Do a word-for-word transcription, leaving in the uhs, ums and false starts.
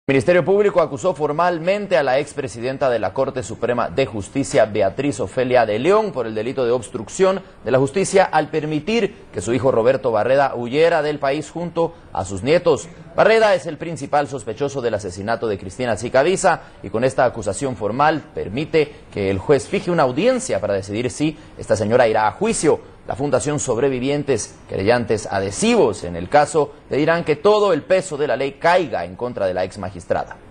El Ministerio Público acusó formalmente a la expresidenta de la Corte Suprema de Justicia, Beatriz Ofelia de León, por el delito de obstrucción de la justicia al permitir que su hijo Roberto Barreda huyera del país junto a sus nietos. Barreda es el principal sospechoso del asesinato de Cristina Sicavisa y con esta acusación formal permite que el juez fije una audiencia para decidir si esta señora irá a juicio. La Fundación Sobrevivientes, querellantes adhesivos en el caso, le dirán que todo el peso de la ley caiga en contra de la ex magistrada.